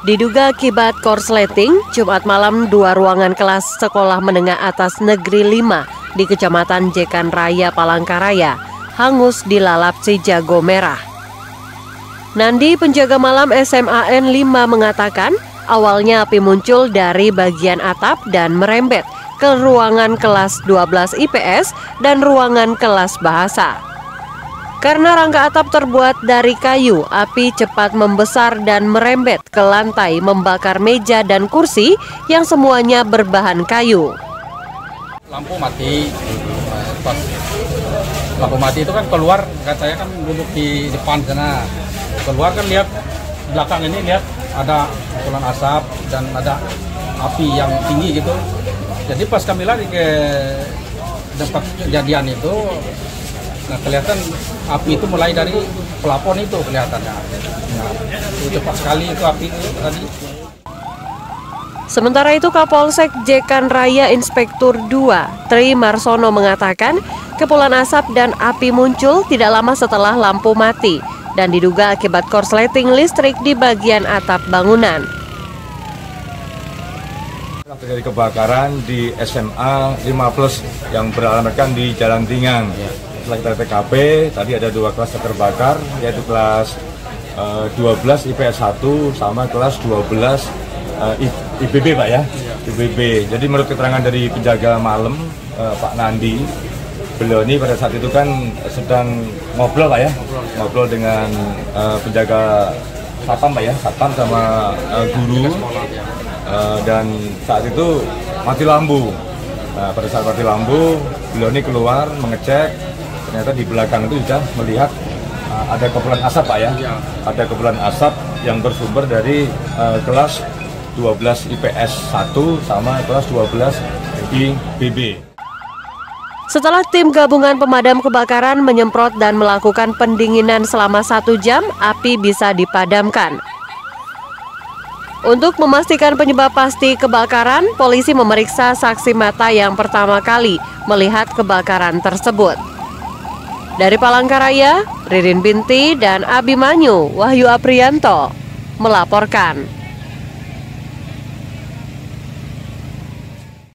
Diduga akibat korsleting, Jumat malam 2 ruangan kelas sekolah menengah atas Negeri 5 di Kecamatan Jekan Raya, Palangkaraya, hangus dilalap si jago merah. Nandi, penjaga malam SMAN 5 mengatakan, awalnya api muncul dari bagian atap dan merembet ke ruangan kelas 12 IPS dan ruangan kelas bahasa. Karena rangka atap terbuat dari kayu, api cepat membesar dan merembet ke lantai, membakar meja dan kursi yang semuanya berbahan kayu. Lampu mati, pas lampu mati itu kan keluar, kan saya kan duduk di depan sana, keluar kan lihat belakang ini, lihat ada kepulan asap dan ada api yang tinggi gitu. Jadi pas kami lari ke tempat kejadian itu, nah, kelihatan api itu mulai dari pelapon itu kelihatannya. Nah, itu cepat sekali itu api itu tadi. Sementara itu Kapolsek Jekan Raya Inspektur 2 Tri Marsono mengatakan kepulan asap dan api muncul tidak lama setelah lampu mati dan diduga akibat korsleting listrik di bagian atap bangunan. Terjadi kebakaran di SMA 5+ yang beralamatkan di Jalan Tingang. Setelah kita TKP, tadi ada 2 kelas yang terbakar, yaitu kelas 12 IPS 1 sama kelas 12 IBB, Pak ya? IBB. Jadi menurut keterangan dari penjaga malam, Pak Nandi, beliau ini pada saat itu kan sedang ngobrol, Pak ya? Ngobrol dengan penjaga satpam, Pak ya? Satpam sama guru. Dan saat itu mati lampu. Nah, pada saat mati lampu, beliau ini keluar mengecek. Ternyata di belakang itu sudah melihat ada kepulan asap, Pak ya. Ada kepulan asap yang bersumber dari kelas 12 IPS 1 sama kelas 12 IBB. Setelah tim gabungan pemadam kebakaran menyemprot dan melakukan pendinginan selama 1 jam, api bisa dipadamkan. Untuk memastikan penyebab pasti kebakaran, polisi memeriksa saksi mata yang pertama kali melihat kebakaran tersebut. Dari Palangkaraya, Ririn Binti dan Abimanyu Wahyu Aprianto melaporkan.